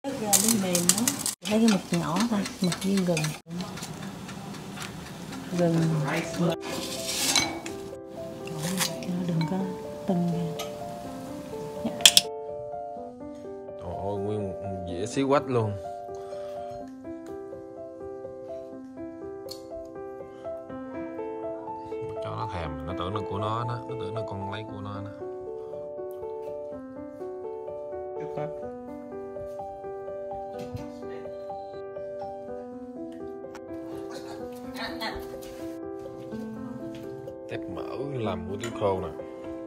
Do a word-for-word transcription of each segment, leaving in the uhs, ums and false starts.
Ra bánh mềm đó. Lấy cái mực nhỏ thôi, mực viên gừng. Gừng mực. Đừng có tinh ra. Trời ơi, nguyên một dĩa xí quách luôn. Cho nó thèm, nó tưởng là của nó đó, nó tưởng là con lấy của nó đó. Tép mỡ làm hủ tiếu khô nè.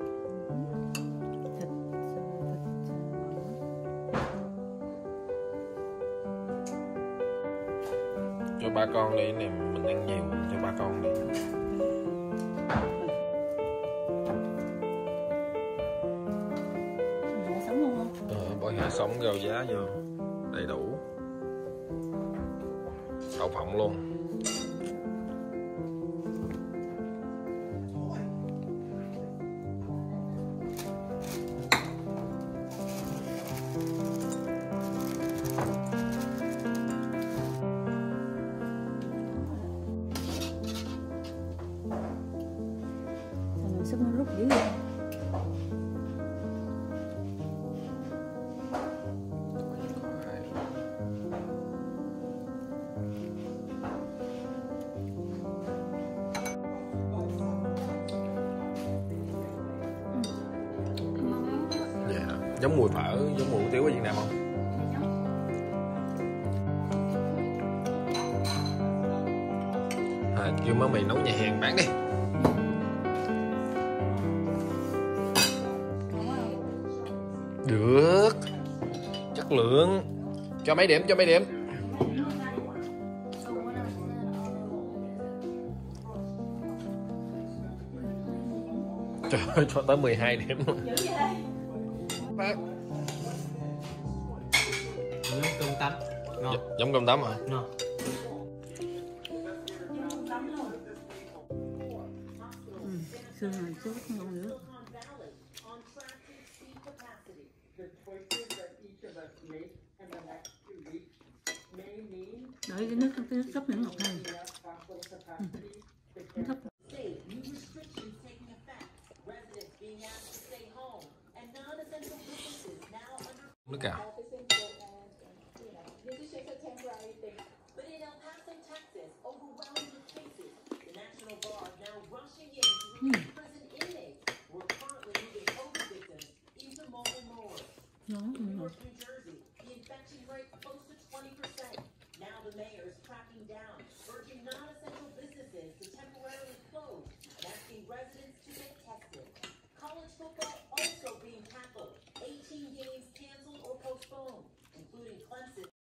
Cho ba con đi, này mình ăn nhiều, cho ba con đi. Bỏ sống luôn không? Ờ, bỏ hạt sống rau giá vô, đầy đủ. Đậu phộng luôn. Sức nó rút dữ vậy. Dạ, giống mùi phở, giống mùi hủ tiếu ở Việt Nam không? À, kêu má mì nấu nhà hàng bán đi. Được, chất lượng. Cho mấy điểm, cho mấy điểm. Trời ơi, cho tới mười hai điểm luôn. Bác. Giống cơm tấm. Ngon. Dạ, giống cơm tấm hả? Ngon. Ừ, xương này sốt ngon nữa. Đợi cái nước, cái nước súp nữa ngọt hơn. Ừ. Nước súp. Nước cà. Ừ. Ngon, ngon. Residents to get tested. College football